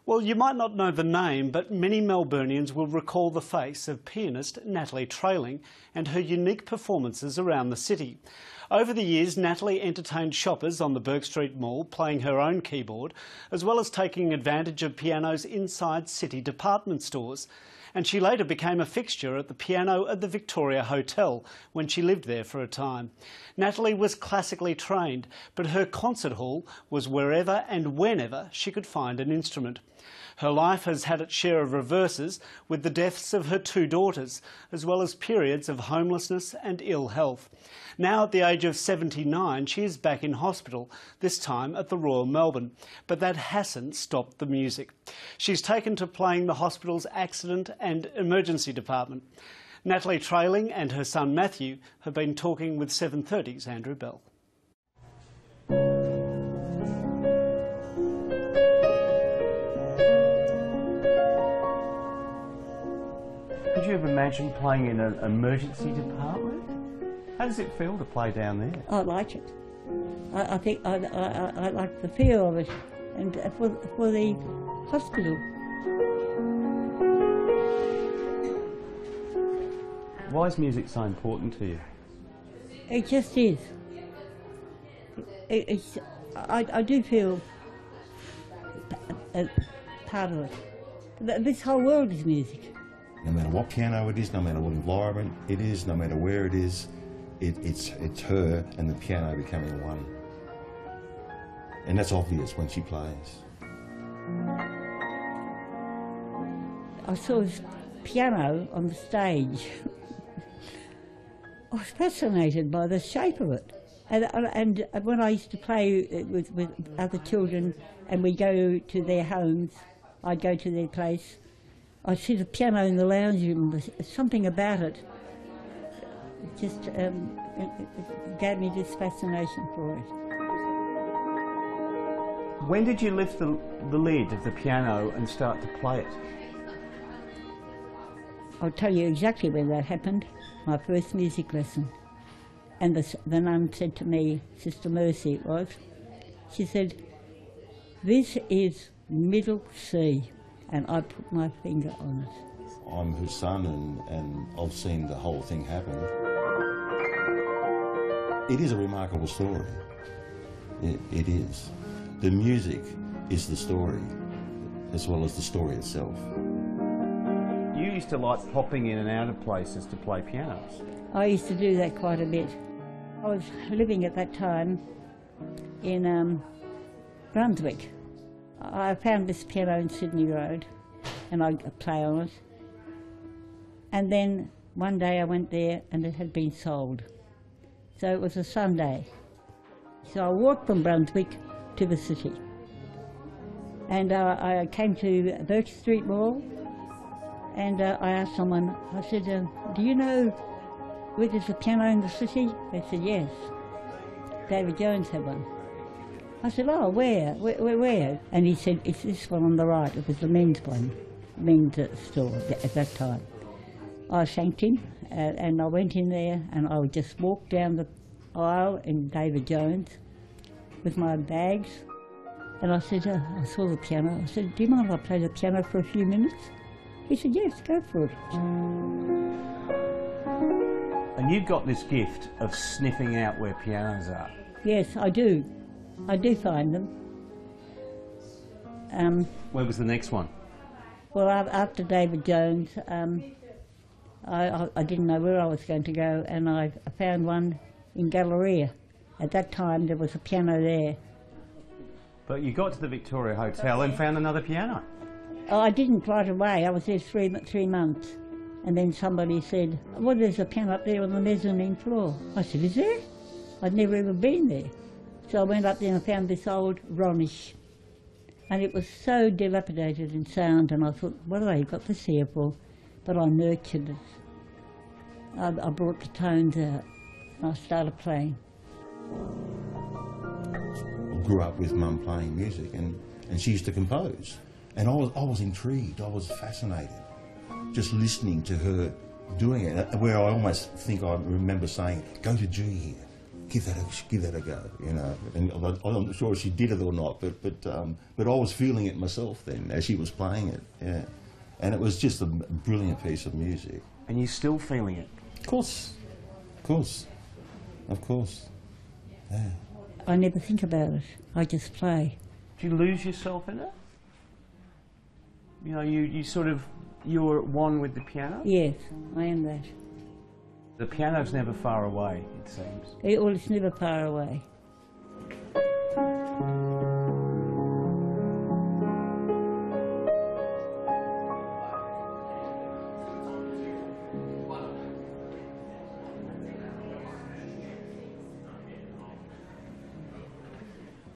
Well, you might not know the name, but many Melburnians will recall the face of pianist Natalie Trailing and her unique performances around the city. Over the years, Natalie entertained shoppers on the Bourke Street Mall playing her own keyboard, as well as taking advantage of pianos inside city department stores. And she later became a fixture at the piano at the Victoria Hotel when she lived there for a time. Natalie was classically trained, but her concert hall was wherever and whenever she could find an instrument. Her life has had its share of reverses, with the deaths of her two daughters, as well as periods of homelessness and ill health. Now, at the age of 79, she is back in hospital, this time at the Royal Melbourne. But that hasn't stopped the music. She's taken to playing the hospital's accident and emergency department. Natalie Trailing and her son Matthew have been talking with 730's Andrew Bell. Could you ever imagine playing in an emergency department? How does it feel to play down there? I like it. I think I like the feel of it, and for the hospital. Why is music so important to you? It just is. I do feel a part of it. This whole world is music. No matter what piano it is, no matter what environment it is, no matter where it is, it's her and the piano becoming one. And that's obvious when she plays. I saw this piano on the stage. I was fascinated by the shape of it. And when I used to play with other children and we'd go to their homes, I'd go to their place, I'd see the piano in the lounge room. There's something about it just it gave me this fascination for it. When did you lift the lid of the piano and start to play it? I'll tell you exactly when that happened. My first music lesson. And the nun said to me, Sister Mercy it was, she said, "This is middle C." And I put my finger on it. I'm her son and I've seen the whole thing happen. It is a remarkable story. It is. The music is the story, as well as the story itself. You used to like popping in and out of places to play pianos. I used to do that quite a bit. I was living at that time in Brunswick. I found this piano in Sydney Road and I'd play on it. And then one day I went there and it had been sold. So it was a Sunday. So I walked from Brunswick to the city. And I came to Bourke Street Mall and I asked someone, I said, "Do you know where there's a piano in the city?" They said, "Yes. David Jones had one." I said, "Oh, where? Where?" And he said, "It's this one on the right." It was the men's one, men's store at that time. I thanked him and I went in there and I would just walk down the aisle in David Jones with my bags. And I said, I saw the piano. I said, "Do you mind if I play the piano for a few minutes?" He said, "Yes, go for it." And you've got this gift of sniffing out where pianos are. Yes, I do. I do find them. Where was the next one? Well, after David Jones, I didn't know where I was going to go, and I found one in Galleria. At that time, there was a piano there. But you got to the Victoria Hotel and found another piano. Oh, I didn't right away. I was there three months. And then somebody said, "Well, there's a piano up there on the mezzanine floor." I said, "Is there?" I'd never even been there. So I went up there and I found this old Ronish. And it was so dilapidated in sound, and I thought, what have they got this here for? But I nurtured it. I brought the tones out and I started playing. I grew up with Mum playing music and she used to compose. And I was intrigued, I was fascinated, just listening to her doing it, where I almost think I remember saying, "Go to G here, give that a go, you know. And I'm not sure if she did it or not, but I was feeling it myself then as she was playing it, yeah. And it was just a brilliant piece of music. And you're still feeling it? Of course, of course, of course, yeah. I never think about it. I just play. Do you lose yourself in it? You know, you're at one with the piano? Yes, I am that. The piano's never far away, it seems. Well, it's never far away.